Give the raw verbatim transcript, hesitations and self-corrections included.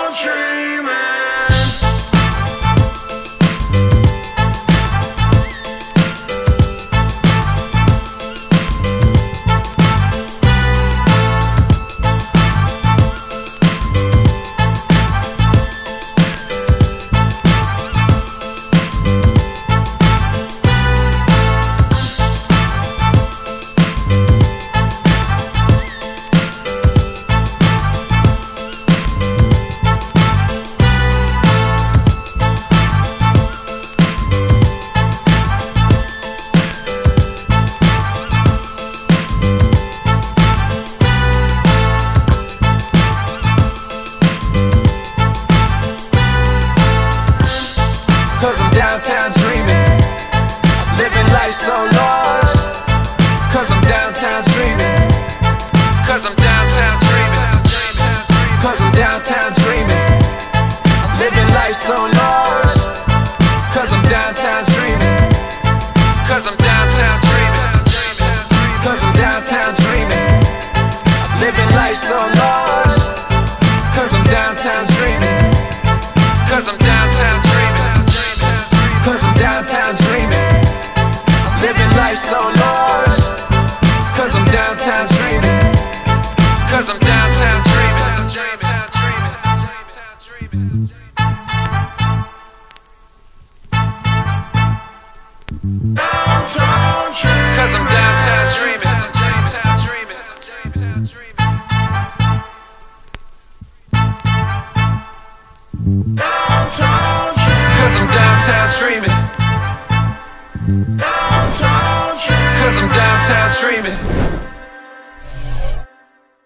downtown dreaming. Cause I'm downtown dreaming, living life so large. Cause I'm downtown dreaming, cause I'm downtown dreaming, cause I'm downtown dreaming, living life so large. Cause I'm downtown dreaming, cause I'm downtown dreaming, cause I'm downtown dreaming, living life so large. Cause I'm downtown dreaming, cause I'm downtown dreaming, cause I'm downtown dreaming, living life so large. Cause I'm downtown dreaming, cause I'm downtown dreaming, cause I'm downtown dreaming. Cause I'm downtown dreaming, cause I'm downtown dreaming.